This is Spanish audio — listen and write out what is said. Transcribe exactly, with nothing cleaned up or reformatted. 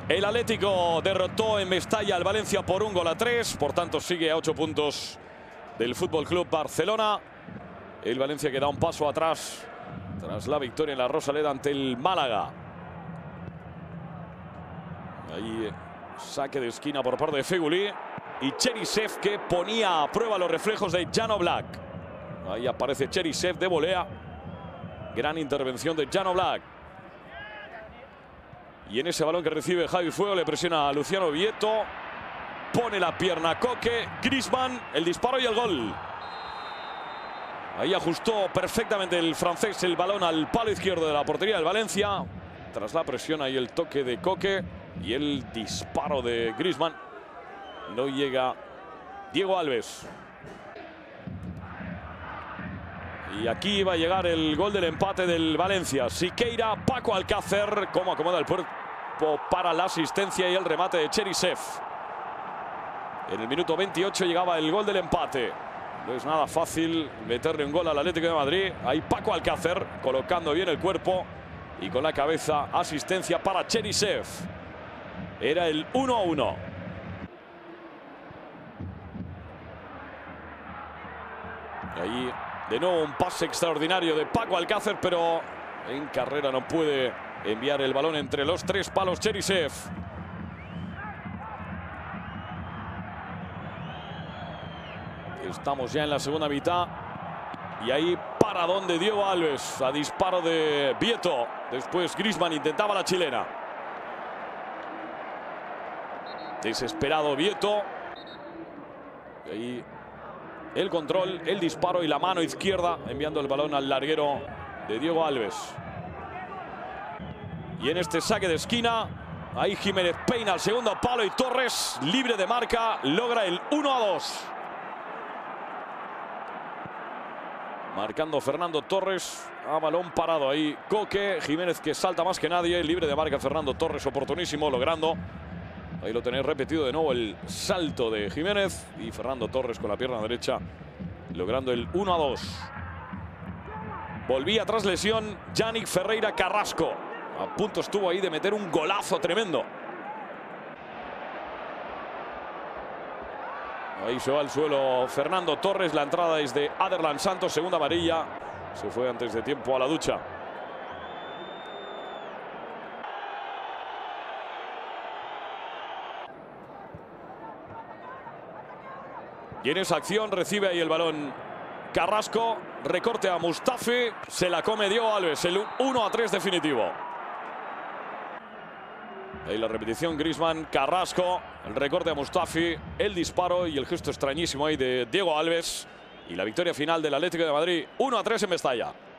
El Atlético derrotó en Mestalla al Valencia por un gol a tres. Por tanto, sigue a ocho puntos del Fútbol Club Barcelona. El Valencia que da un paso atrás tras la victoria en la Rosaleda ante el Málaga. Ahí saque de esquina por parte de Feguli. Y Cherisev, que ponía a prueba los reflejos de Jan Oblak. Ahí aparece Cherisev de volea. Gran intervención de Jan Oblak. Y en ese balón que recibe Javi Fuego le presiona a Luciano Vieto. Pone la pierna Coque. Griezmann, el disparo y el gol. Ahí ajustó perfectamente el francés el balón al palo izquierdo de la portería del Valencia. Tras la presión ahí el toque de Coque y el disparo de Griezmann. No llega Diego Alves. Y aquí va a llegar el gol del empate del Valencia. Siqueira, Paco Alcácer, cómo acomoda el cuerpo para la asistencia y el remate de Cherisev. En el minuto veintiocho llegaba el gol del empate. No es nada fácil meterle un gol al Atlético de Madrid. Ahí Paco Alcácer colocando bien el cuerpo y con la cabeza asistencia para Cherisev. Era el uno a uno. Ahí de nuevo un pase extraordinario de Paco Alcácer, pero en carrera no puede enviar el balón entre los tres palos Cherisev. Estamos ya en la segunda mitad. Y ahí paradón de Diego Alves a disparo de Vieto. Después Griezmann intentaba la chilena. Desesperado Vieto. Y ahí el control, el disparo y la mano izquierda enviando el balón al larguero de Diego Alves. Y en este saque de esquina, ahí Jiménez peina al segundo palo y Torres, libre de marca, logra el uno a dos. Marcando Fernando Torres a balón parado ahí Coque. Jiménez que salta más que nadie, libre de marca Fernando Torres, oportunísimo, logrando. Ahí lo tenéis repetido de nuevo el salto de Jiménez y Fernando Torres con la pierna derecha logrando el uno a dos. Volvía tras lesión Yannick Ferreira Carrasco. A punto estuvo ahí de meter un golazo tremendo. Ahí se va al suelo Fernando Torres. La entrada es de Aderlan Santos, segunda amarilla. Se fue antes de tiempo a la ducha. Y en esa acción recibe ahí el balón Carrasco. Recorte a Mustafi. Se la come Diego Alves. El uno a tres definitivo. Ahí la repetición Griezmann, Carrasco. El recorte a Mustafi. El disparo y el gesto extrañísimo ahí de Diego Alves. Y la victoria final del Atlético de Madrid. uno a tres en Mestalla.